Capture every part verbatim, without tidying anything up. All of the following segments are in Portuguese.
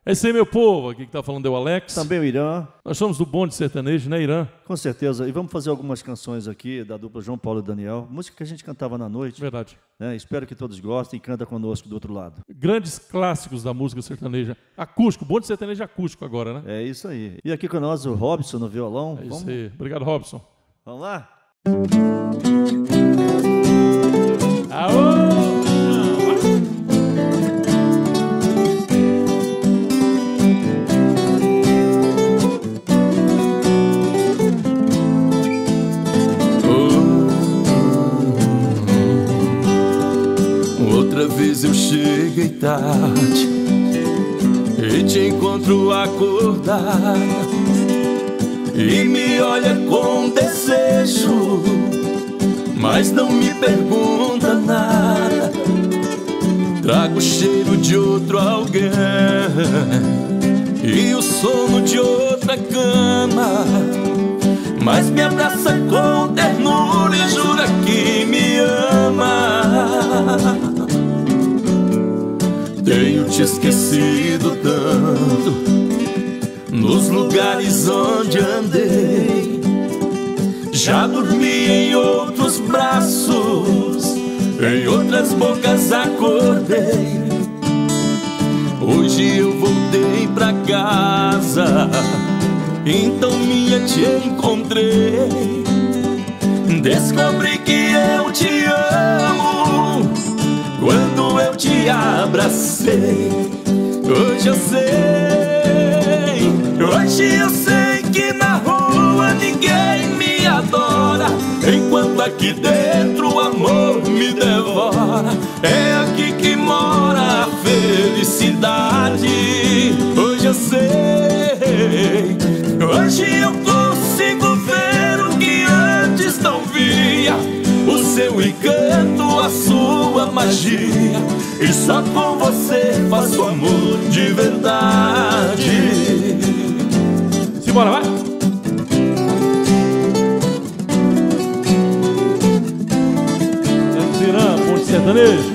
É isso aí, meu povo. Aqui que tá falando é o Alex. Também o Irã. Nós somos do Bonde Sertanejo, né, Irã? Com certeza. E vamos fazer algumas canções aqui da dupla João Paulo e Daniel. Música que a gente cantava na noite. Verdade. Né? Espero que todos gostem e canta conosco do outro lado. Grandes clássicos da música sertaneja. Acústico, Bonde Sertanejo acústico agora, né? É isso aí. E aqui com nós o Robson no violão. É isso vamos... aí. Obrigado, Robson. Vamos lá? Aô! Outra vez eu cheguei tarde e te encontro acordada e me olha com desejo, mas não me pergunta nada. Trago o cheiro de outro alguém e o sono de outra cama, mas me abraça com ternura e jura que me ama. Tenho te esquecido tanto nos lugares onde andei. Já dormi em outros braços, em outras bocas acordei. Hoje eu voltei pra casa, então minha te encontrei. Descobri que eu te amo quando eu te abracei. Hoje eu sei, hoje eu sei que na rua ninguém me adora, enquanto aqui dentro o amor me devora. É aqui que mora a felicidade. Hoje eu sei, hoje eu consigo ver o que antes não via, o seu encanto, a sua magia. E só com você faço amor de verdade. Simbora, vai! É Irã, Bonde Sertanejo.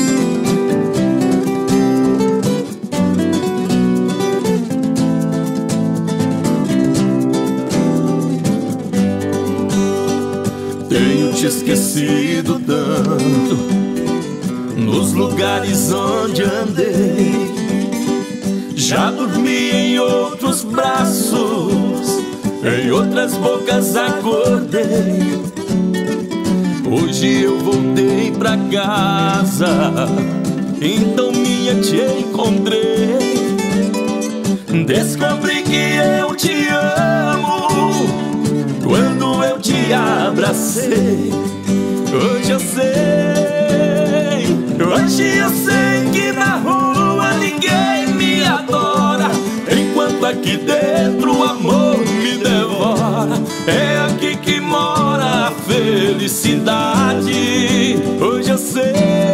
Tenho te esquecido tanto nos lugares onde andei. Já dormi em outros braços, em outras bocas acordei. Hoje eu voltei pra casa, então minha te encontrei. Descobri que eu te amo quando eu te abracei. Hoje eu sei, hoje eu sei que na rua ninguém me adora, enquanto aqui dentro o amor me devora. É aqui que mora a felicidade. Hoje eu sei,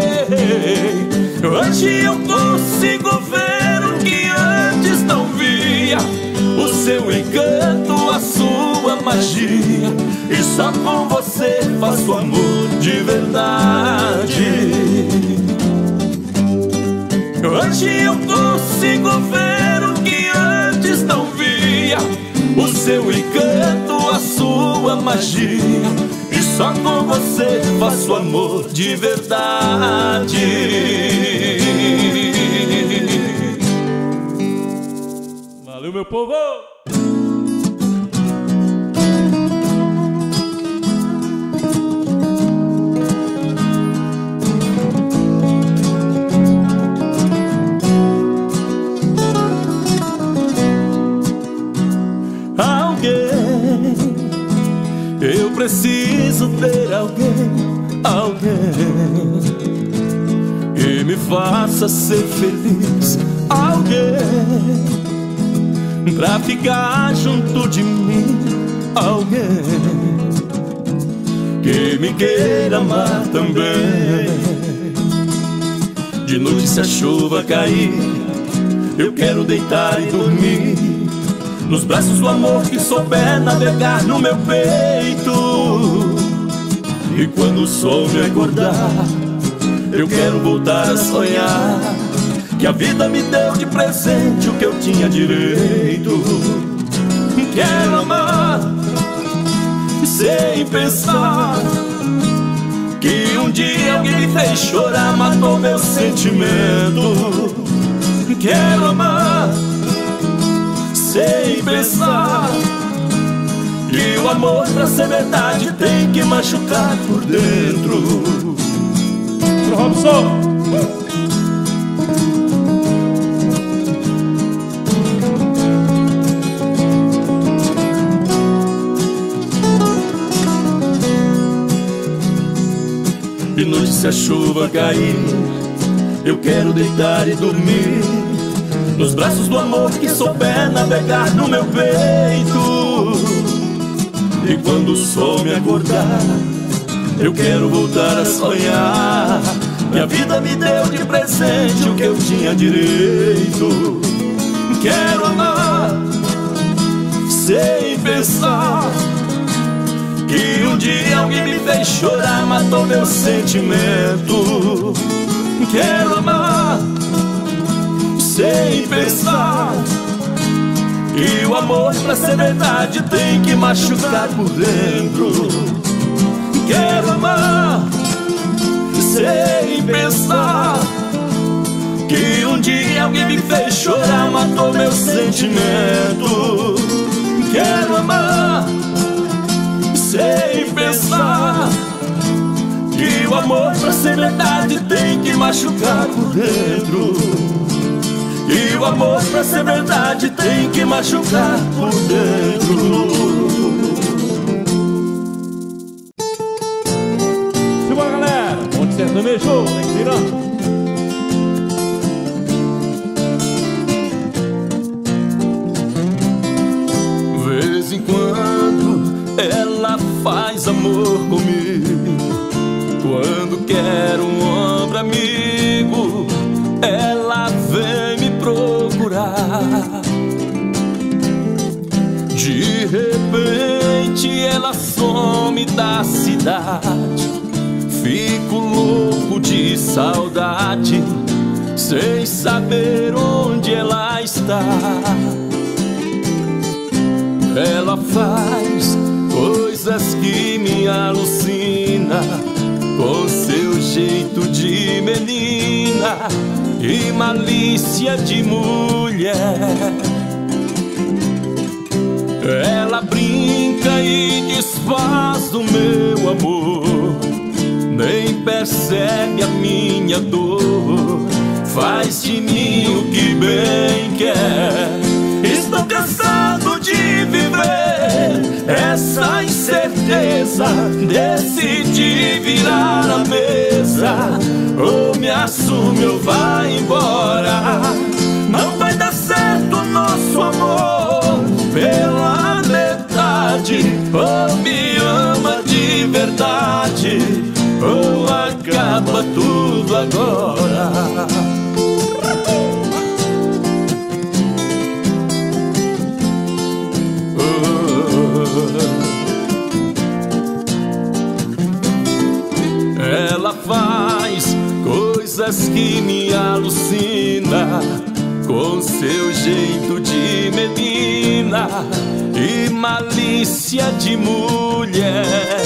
hoje eu consigo ver o que antes não via, o seu encanto, a sua magia. E só com você faço amor de verdade. Hoje eu consigo ver o que antes não via, o seu encanto, a sua magia. E só com você faço amor de verdade. Valeu, meu povo! Eu preciso ter alguém, alguém que me faça ser feliz, alguém pra ficar junto de mim, alguém que me queira amar também. De noite se a chuva cair, eu quero deitar e dormir nos braços do amor que souber navegar no meu peito. E quando o sol me acordar, eu quero voltar a sonhar que a vida me deu de presente o que eu tinha direito. Quero amar sem pensar que um dia alguém me fez chorar, matou meu sentimento. Quero amar sem pensar que o amor pra ser verdade tem que machucar por dentro. Robson! De noite se a chuva cair, eu quero deitar e dormir nos braços do amor que souber navegar no meu peito. E quando o sol me acordar, eu quero voltar a sonhar que a vida me deu de presente o que eu tinha direito. Quero amar sem pensar que um dia alguém me fez chorar, matou meu sentimento. Quero amar sem pensar que o amor pra ser verdade tem que machucar por dentro. Quero amar sem pensar que um dia alguém me fez chorar, matou meu sentimento. Quero amar sem pensar que o amor pra ser verdade tem que machucar por dentro. E o amor pra ser verdade tem que machucar por dentro. Simbora, galera! Onde sertanejo, vem tirando. Vez em quando ela faz amor comigo. Quando quer um ombro amigo, ela vem me procurar. De repente ela some da cidade. Fico louco de saudade, sem saber onde ela está. Ela faz coisas que me alucina, com seu jeito de menina e malícia de mulher. Ela brinca e desfaz do meu amor, nem percebe a minha dor, faz de mim o que bem quer. Estou cansado de viver essa incerteza, decidi virar a mesa, ou me assume ou vai embora. Não vai dar certo o nosso amor pela metade, ou me ama de verdade, ou acaba tudo agora. Ela faz coisas que me alucina, com seu jeito de menina e malícia de mulher.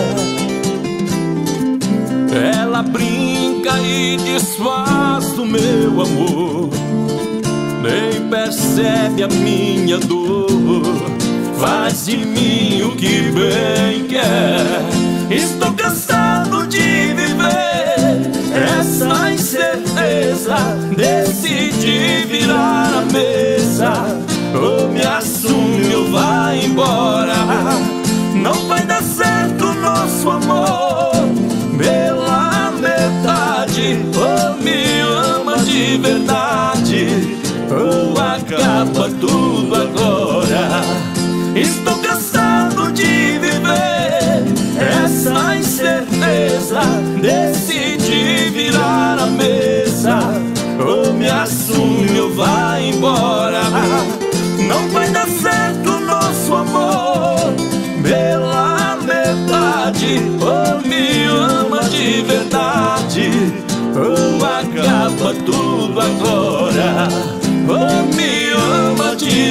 Ela brinca e desfaz do meu amor, nem percebe a minha dor, faz de mim o que bem quer. Estou cansado de viver essa incerteza, decidi virar a mesa, ou me assume ou vai embora. Não vai dar certo o nosso amor pela metade, ou me ama de verdade, ou acaba tudo agora. Estou cansado de viver essa incerteza, decidi virar a mesa, ou me assume ou vai embora. Não vai dar certo o nosso amor pela metade, ou me ama de verdade, ou acaba tudo agora.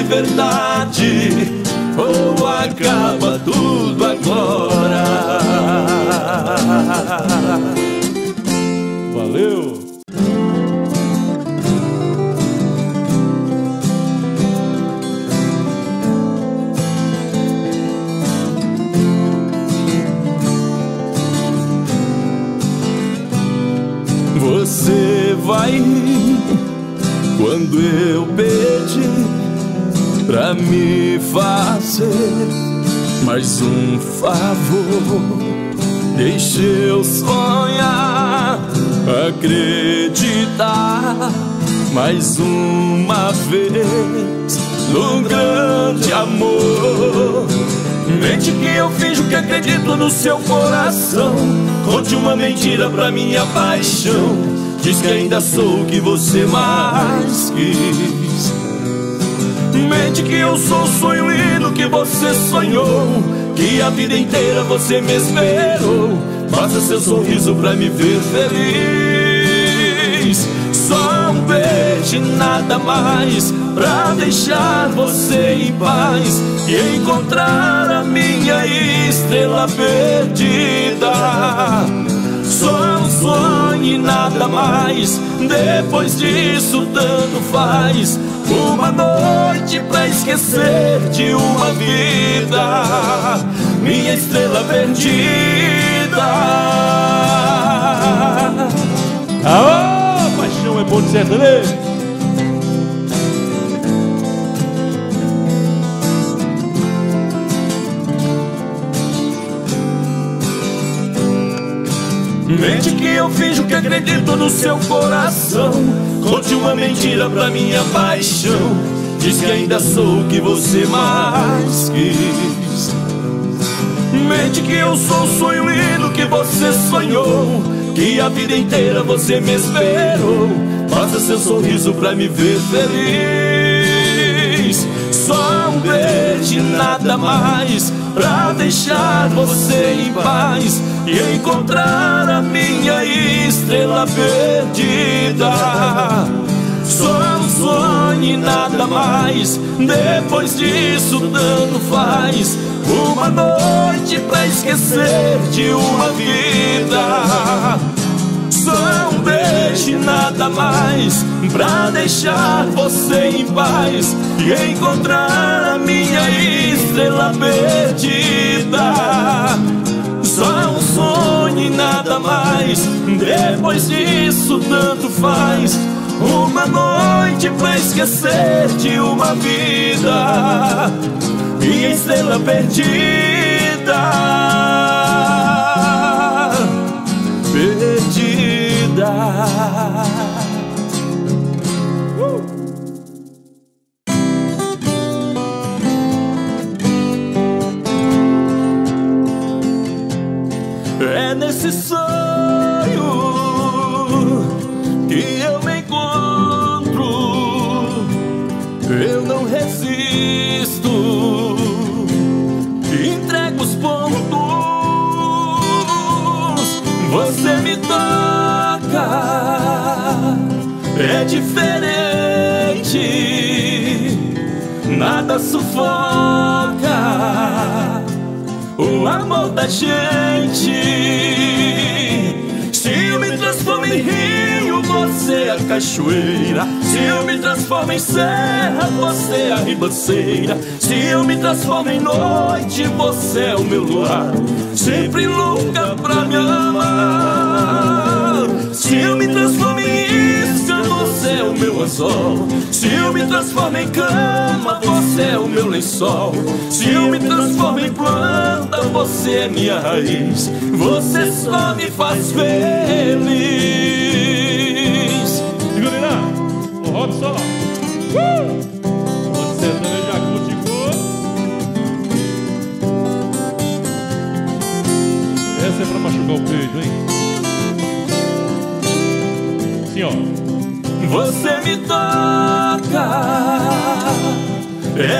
verdade ou acaba tudo agora. Valeu! Você vai rir quando eu pedir pra me fazer mais um favor. Deixa eu sonhar, acreditar mais uma vez no grande amor. Mente que eu finjo que acredito no seu coração. Conte uma mentira pra minha paixão. Diz que ainda sou o que você mais quis. Mente que eu sou o sonho lindo que você sonhou, que a vida inteira você me esperou. Faça seu sorriso pra me ver feliz. Só um beijo e nada mais, pra deixar você em paz e encontrar a minha estrela perdida. Só um sonho e nada mais, depois disso tanto faz. Uma noite pra esquecer de uma vida, minha estrela perdida. Aô, paixão é bom de sertanejo. Mente que eu finjo que acredito no seu coração. Conte uma mentira pra minha paixão. Diz que ainda sou o que você mais quis. Mente que eu sou o sonho lindo que você sonhou, que a vida inteira você me esperou. Faça seu sorriso pra me ver feliz. Só um beijo e nada mais, pra deixar você em paz e encontrar a minha estrela perdida. Só um sonho e nada mais, depois disso tanto faz. Uma noite pra esquecer de uma vida. Só um beijo e nada mais, pra deixar você em paz e encontrar a minha estrela perdida. Só um sonho e nada mais, depois disso tanto faz. Uma noite pra esquecer de uma vida, minha estrela perdida. Perdida. uh! É nesse sonho que eu me encontro. Eu não resisto, entrego os pontos. Você me toca, é diferente, nada sufoca o amor da gente. Se eu me transformo em rio, você é a cachoeira. Se eu me transformo em serra, você é a ribanceira. Se eu me transformo em noite, você é o meu luar, sempre louca pra me amar. Se eu me transformo em isca, você é o meu anzol. Se eu me transformo em cama, você é o meu lençol. Se eu me transformo em planta, você é minha raiz. Você só me faz feliz. Segurina, o rock só. Uh! Onde sertanejo acústico. Essa é pra machucar o peito, hein? Assim, ó. Você me toca, é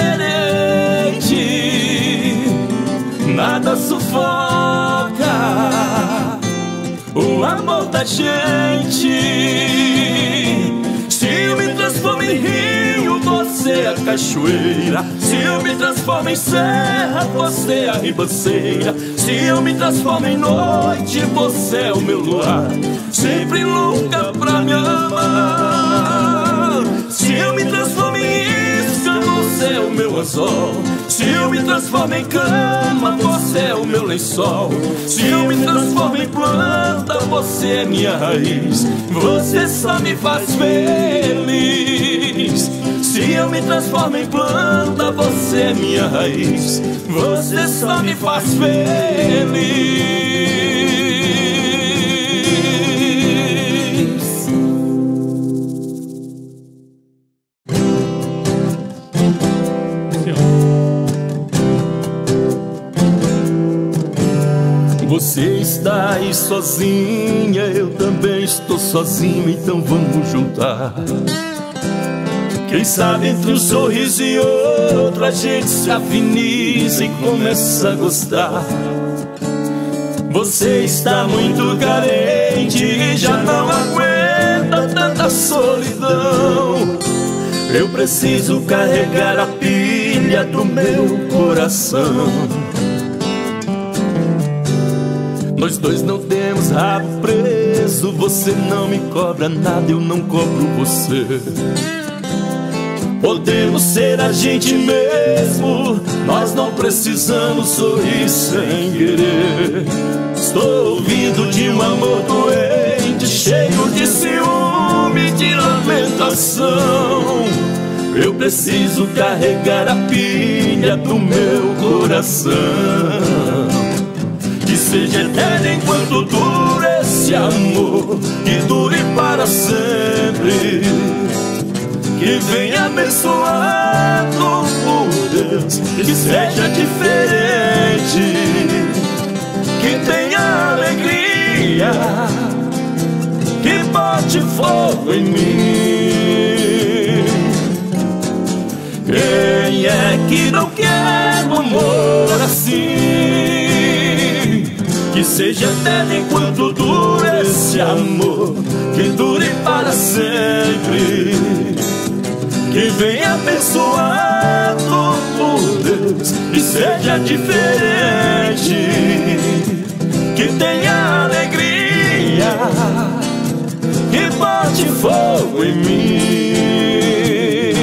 diferente, nada sufoca o amor da gente. Se eu me transformo em rio, você você é a cachoeira. Se eu me transformo em serra, você é a ribanceira. Se eu me transformo em noite, você é o meu luar, sempre louca pra me amar. Se eu me transformo em isca, você é o meu anzol. Se eu me transformo em cama, você é o meu lençol. Se eu me transformo em planta, você é minha raiz. Você só me faz feliz. Se eu me transformo em planta, você é minha raiz. Você só me faz feliz. Você está aí sozinha, eu também estou sozinho, então vamos juntar. Quem sabe entre um sorriso e outro a gente se afiniza e começa a gostar. Você está muito carente e já não aguenta tanta solidão. Eu preciso carregar a pilha do meu coração. Nós dois não temos rabo preso, você não me cobra nada, eu não cobro você. Podemos ser a gente mesmo, nós não precisamos sorrir sem querer. Estou ouvindo de um amor doente, cheio de ciúme, de lamentação. Eu preciso carregar a pilha do meu coração. Que seja eterno enquanto dure esse amor, que dure para sempre. Que venha abençoado por Deus, que seja diferente, que tenha alegria, que bote fogo em mim. Quem é que não quer um amor assim? Que seja eterno enquanto dure esse amor, que dure para sempre. Que venha abençoado por Deus, que seja diferente, que tenha alegria, que bote fogo em mim.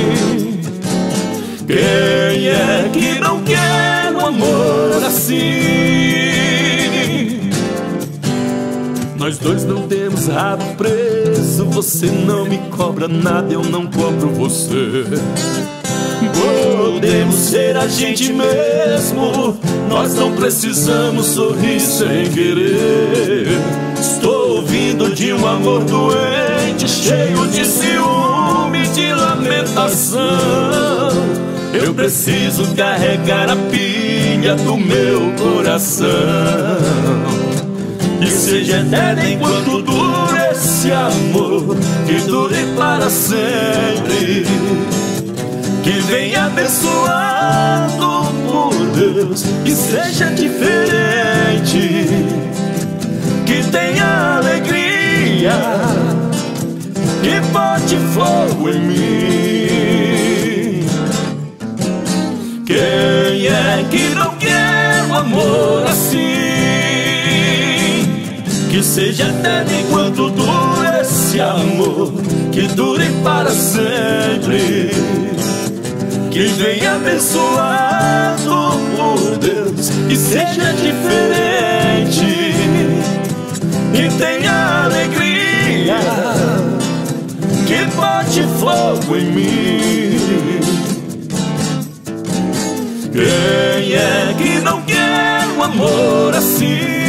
Quem é que não quer um amor assim? Nós dois não temos rabo preso, você não me cobra nada, eu não cobro você. Podemos ser a gente mesmo, nós não precisamos sorrir sem querer. Estou ouvindo de um amor doente, cheio de ciúme, de lamentação. Eu preciso carregar a pilha do meu coração. Que seja eterno enquanto dure esse amor, que dure para sempre. Que venha abençoado por Deus, que seja diferente, que tenha alegria, que bote fogo em mim. Quem é que não quer um amor assim? Que seja eterno enquanto dure esse amor, que dure para sempre. Que venha abençoado por Deus, que seja diferente, que tenha alegria, que bote fogo em mim. Quem é que não quer um amor assim?